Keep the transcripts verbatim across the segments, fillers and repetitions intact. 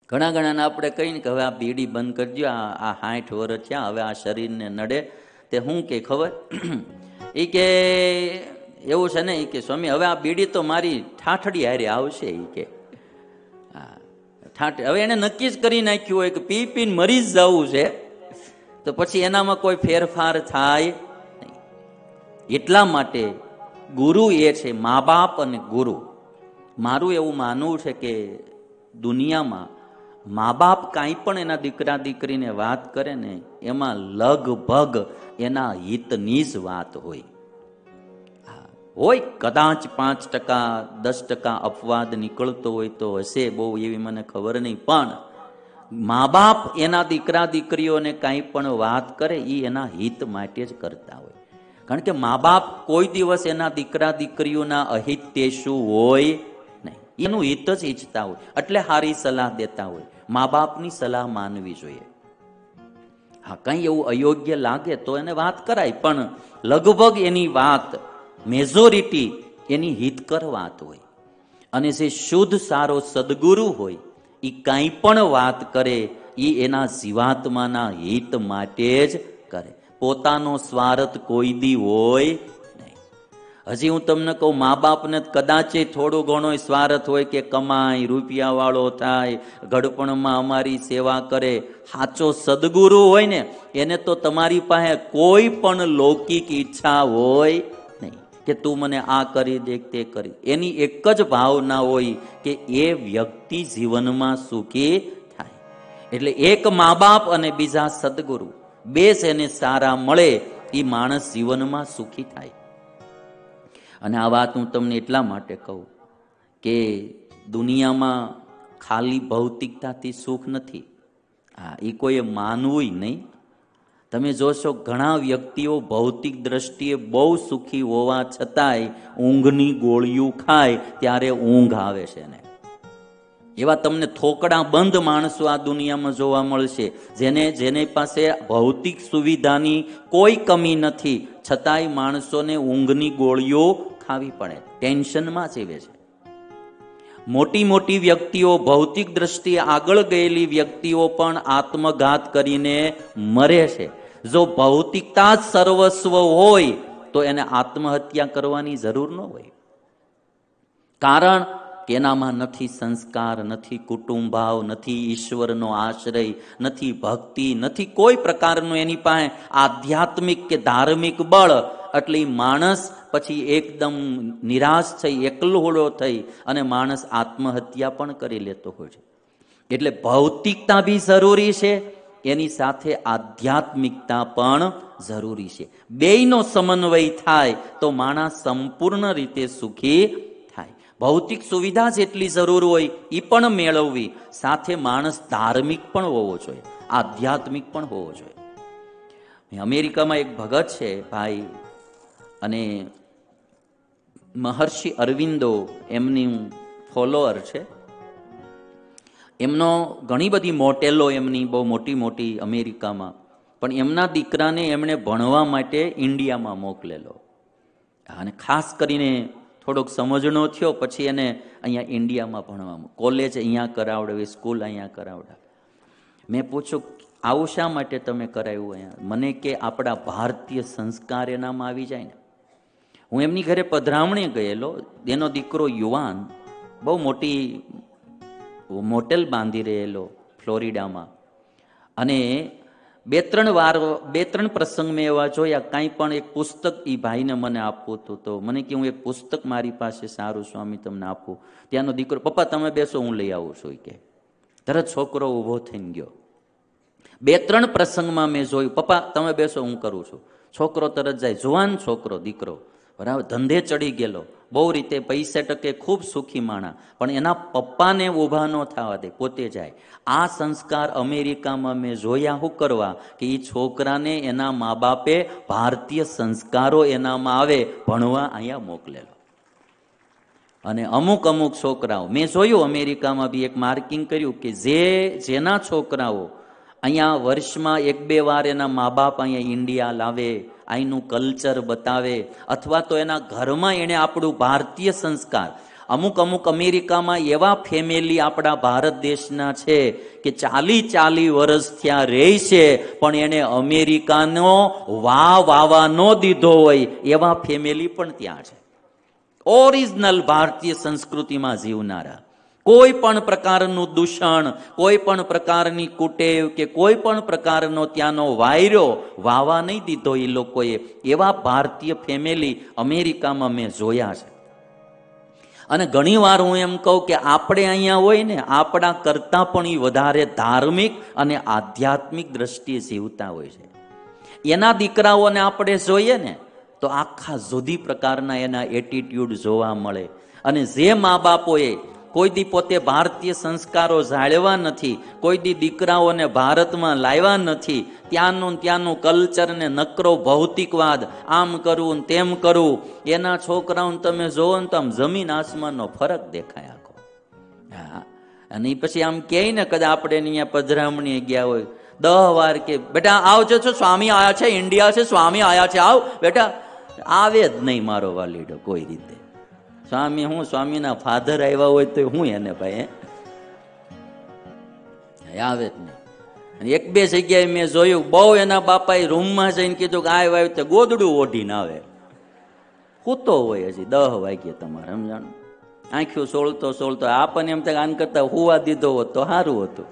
ઘણા ઘણાને આપણે કહીને કે હવે આ બીડી બંધ કરજો, આ આ સાઠ વર્ષ થયા, હવે આ શરીરને નડે. તે શું કે ખબર? એ કે એવું છે ને, એ કે સ્વામી હવે આ બીડી તો મારી ઠાઠડી હારે આવશે. એ કે હા ઠાઠ હવે એને નક્કી જ કરી નાખ્યું હોય કે પી પીને મરી જ જવું છે, તો પછી એનામાં કોઈ ફેરફાર થાય નહીં. એટલા માટે ગુરુ એ છે, મા બાપ અને ગુરુ. મારું એવું માનવું છે કે દુનિયામાં મા બાપ કાંઈ પણ એના દીકરા દીકરીને વાત કરે ને, એમાં લગભગ એના હિતની જ વાત હોય. હોય કદાચ પાંચ ટકા દસ ટકા અપવાદ નીકળતો હોય તો હશે, બહુ એવી મને ખબર નહીં. પણ મા બાપ એના દીકરા દીકરીઓને કાંઈ પણ વાત કરે એ એના હિત માટે જ કરતા હોય. કારણ કે મા બાપ કોઈ દિવસ એના દીકરા દીકરીઓના અહિત શું હોય નહીં, એનું હિત જ ઈચ્છતા હોય, એટલે સારી સલાહ દેતા હોય. મા બાપની સલાહ માનવી જોઈએ. હા કંઈ એવું અયોગ્ય લાગે તો એને વાત કરાય, પણ લગભગ એની વાત મેજોરિટી એની હિતકર વાત હોય. અને જે શુદ્ધ સારો સદગુરુ હોય એ કાંઈ પણ વાત કરે એ એના જીવાત્માના હિત માટે જ કરે, પોતાનો સ્વાર્થ કોઈ દી હોય નહીં. હજી હું તમને કહું, મા બાપને કદાચ થોડો ઘણો સ્વાર્થ હોય કે કમાય, રૂપિયા વાળો થાય, ઘડપણમાં અમારી સેવા કરે. સાચો સદગુરુ હોય ને એને તો તમારી પાસે કોઈ પણ લૌકિક ઈચ્છા હોય નહીં કે તું મને આ કરી દે તે કરી. એની એક જ ભાવના હોય કે એ વ્યક્તિ જીવનમાં સુખી થાય. એટલે એક મા બાપ અને બીજા સદગુરુ બે એને સારા મળે એ માણસ જીવનમાં સુખી થાય. અને આ વાત હું તમને એટલા માટે કહું કે દુનિયામાં ખાલી ભૌતિકતાથી સુખ નથી. હા એ કોઈએ માનવું નહીં. તમે જોશો ઘણા વ્યક્તિઓ ભૌતિક દ્રષ્ટિએ બહુ સુખી હોવા છતાંય ઊંઘની ગોળીઓ ખાય ત્યારે ઊંઘ આવે છે ને. એવા તમને થોકડા બંધ માણસો આ દુનિયામાં જોવા મળશે, જેને જેની પાસે ભૌતિક સુવિધાની કોઈ કમી નથી, છતાંય માણસોને ઊંઘની ગોળીઓ ખાવી પડે, ટેન્શનમાં જીવે છે. મોટી મોટી વ્યક્તિઓ, ભૌતિક દ્રષ્ટિએ આગળ ગયેલી વ્યક્તિઓ પણ આત્મઘાત કરીને મરે છે. જો ભૌતિકતા જ સર્વસ્વ હોય તો એને આત્મહત્યા કરવાની જરૂર ન હોય. કારણ કે એનામાં નથી સંસ્કાર, નથી કુટુંબ ભાવ, નથી ઈશ્વરનો આશ્રય, નથી ભક્તિ, નથી કોઈ પ્રકારનું એની પાસે આધ્યાત્મિક કે ધાર્મિક બળ. એટલે માણસ પછી એકદમ નિરાશ થઈ, એકલું થઈ અને માણસ આત્મહત્યા પણ કરી લેતો હોય છે. એટલે ભૌતિકતા બી જરૂરી છે, એની સાથે આધ્યાત્મિકતા પણ જરૂરી છે. બેયનો સમન્વય થાય તો માણસ સંપૂર્ણ રીતે સુખી થાય. ભૌતિક સુવિધા જેટલી જરૂર હોય એ પણ મેળવવી, સાથે માણસ ધાર્મિક પણ હોવો જોઈએ, આધ્યાત્મિક પણ હોવો જોઈએ. અમેરિકામાં એક ભગત છે ભાઈ, અને મહર્ષિ અરવિંદો એમની ફોલોઅર છે. એમનો ઘણી બધી મોટેલો એમની બહુ મોટી મોટી અમેરિકામાં, પણ એમના દીકરાને એમણે ભણવા માટે ઇન્ડિયામાં મોકલેલો. અને ખાસ કરીને થોડોક સમજણો થયો પછી એને અહીંયા ઇન્ડિયામાં ભણવામાં, કોલેજ અહીંયા કરાવડાવી, સ્કૂલ અહીંયા કરાવડાવી. મેં પૂછ્યું આવું શા માટે તમે કરાવ્યું અહીંયા? મને કે આપણા ભારતીય સંસ્કાર એનામાં આવી જાય ને. હું એમની ઘરે પધરામણી ગયેલો, એનો દીકરો યુવાન બહુ મોટી મોટેલ બાંધી રહેલો ફ્લોરિડામાં. અને બે ત્રણ વાર બે ત્રણ પ્રસંગ મેં એવા જોયા, કાંઈ પણ એક પુસ્તક એ ભાઈને મને આપવું હતું, તો મને કે હું એક પુસ્તક મારી પાસે સારું સ્વામી તમને આપું. ત્યાંનો દીકરો, પપ્પા તમે બેસો હું લઈ આવું છું કે. તરત છોકરો ઊભો થઈને ગયો. બે ત્રણ પ્રસંગમાં મેં જોયું, પપ્પા તમે બેસો હું કરું છું. છોકરો તરત જાય, જુવાન છોકરો દીકરો, બરાબર, ધંધે ચડી ગયેલો, બહુ રીતે પૈસા ટકે ખૂબ સુખી માણા, પણ એના પપ્પાને ઊભા ન થવા દે, પોતે જાય. આ સંસ્કાર અમેરિકામાં મેં જોયા. શું કરવા કે એ છોકરાને એના મા બાપે ભારતીય સંસ્કારો એનામાં આવે ભણવા અહીંયા મોકલેલો. અને અમુક અમુક છોકરાઓ મેં જોયું અમેરિકામાં બી એક માર્કિંગ કર્યું કે જે જેના છોકરાઓ અહીંયા વર્ષમાં એક બે વાર એના મા બાપ અહીંયા ઇન્ડિયા લાવે, અહીંનું કલ્ચર બતાવે, અથવા તો એના ઘરમાં એણે આપણું ભારતીય સંસ્કાર, અમુક અમુક અમેરિકામાં એવા ફેમિલી આપણા ભારત દેશના છે કે ચાલી ચાલી વર્ષ ત્યાં રહે છે, પણ એને અમેરિકાનો વાહ વાવા ન દીધો હોય એવા ફેમિલી પણ ત્યાં છે. ઓરિજિનલ ભારતીય સંસ્કૃતિમાં જીવનારા, કોઈ પણ પ્રકારનું દૂષણ, કોઈ પણ પ્રકારની કુટેવ કે કોઈ પણ પ્રકારનો ત્યાંનો વાયરો વાવા નહીં દીધો એ લોકોએ, એવા ભારતીય ફેમિલી અમેરિકામાં મેં જોયા છે. અને ઘણી વાર હું એમ કહું કે આપણે અહીંયા હોય ને, આપણા કરતાં પણ એ વધારે ધાર્મિક અને આધ્યાત્મિક દ્રષ્ટિએ જીવતા હોય છે. એના દીકરાઓને આપણે જોઈએ ને તો આખા જુદી પ્રકારના એના એટીટ્યુડ જોવા મળે. અને જે મા બાપોએ કોઈ દી પોતે ભારતીય સંસ્કારો જાળવા નથી, કોઈ દી દીકરાઓને ભારતમાં લાવ્યા નથી, ત્યાંનું ત્યાંનું કલ્ચર ને નકરો ભૌતિકવાદ, આમ કરવું તેમ કરવું, એના છોકરાઓને તમે જોવો ને તો આમ જમીન આસમાનનો ફરક દેખાય આખો. હા, અને પછી આમ કહે ને કદાચ આપણે અહીંયા પધરામણી ગયા હોય, દહ વાર કે બેટા આવજો છો, સ્વામી આયા છે, ઇન્ડિયા છે, સ્વામી આયા છે, આવ બેટા. આવે જ નહીં મારો વાલીડો કોઈ રીતે. સ્વામી હું સ્વામીના ફાધર આવ્યા હોય તો હું એને ભાઈ આવે જ નહીં. એક બે જગ્યાએ મેં જોયું, બહુ એના બાપાએ રૂમમાં જઈને કીધું કે આ વાય તો ગોદડું ઓઢીને આવે. સૂતો હોય હજી દહ વાગ્યે તમારે સમજાણ, આંખ્યું સોળતો સોળતો. આપણને એમ થાય આન કરતા હુવા દીધો હોત તો સારું હતું.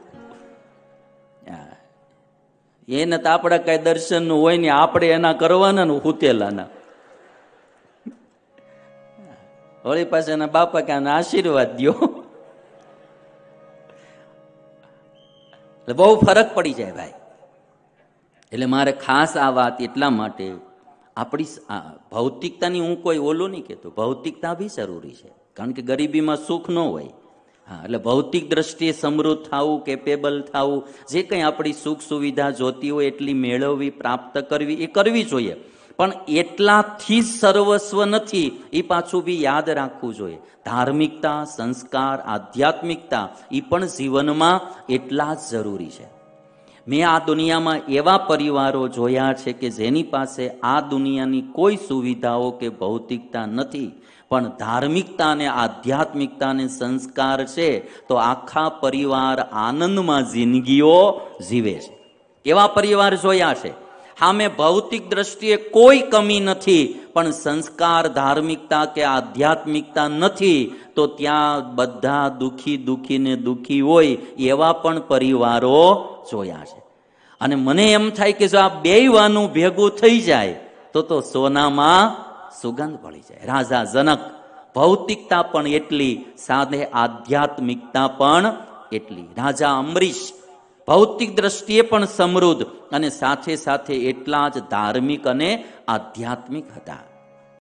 એને તો આપણા કઈ દર્શનનું હોય ને, આપણે એના કરવાના ને હુતેલાના. વળી પાસે એના બાપા કે આને આશીર્વાદ દ્યો. એટલે બહુ ફરક પડી જાય ભાઈ. એટલે મારે ખાસ આ વાત એટલા માટે, આપણી ભૌતિકતાની હું કોઈ ઓલું નહીં કહેતો, ભૌતિકતા બી જરૂરી છે, કારણ કે ગરીબીમાં સુખ ન હોય. હા, એટલે ભૌતિક દ્રષ્ટિએ સમૃદ્ધ થવું, કેપેબલ થવું, જે કંઈ આપણી સુખ સુવિધા જોતી હોય એટલી મેળવવી, પ્રાપ્ત કરવી, એ કરવી જોઈએ. પણ એટલાથી સર્વસ્વ નથી, એ પાછું બી યાદ રાખવું જોઈએ. ધાર્મિકતા, સંસ્કાર, આધ્યાત્મિકતા એ પણ જીવનમાં એટલા જ જરૂરી છે. મેં આ દુનિયામાં એવા પરિવારો જોયા છે કે જેની પાસે આ દુનિયાની કોઈ સુવિધાઓ કે ભૌતિકતા નથી, પણ ધાર્મિકતા અને આધ્યાત્મિકતા અને સંસ્કાર છે, તો આખા પરિવાર આનંદમાં જિંદગીઓ જીવે છે. એવા પરિવાર જોયા છે. સામે ભૌતિક દ્રષ્ટિએ કોઈ કમી નથી, પણ સંસ્કાર, ધાર્મિકતા કે આધ્યાત્મિકતા નથી, તો ત્યાં બધા દુખી દુખીને દુખી હોય એવા પણ પરિવારો જોયા છે. અને મને એમ થાય કે જો આ બેયવાનું ભેગું થઈ જાય તો તો સોનામાં સુગંધ પડી જાય. રાજા જનક ભૌતિકતા પણ એટલી, સાથે આધ્યાત્મિકતા પણ એટલી. રાજા અમરીશ ભૌતિક દ્રષ્ટિએ પણ સમૃદ્ધ અને સાથે સાથે એટલા જ ધાર્મિક અને આધ્યાત્મિક હતા.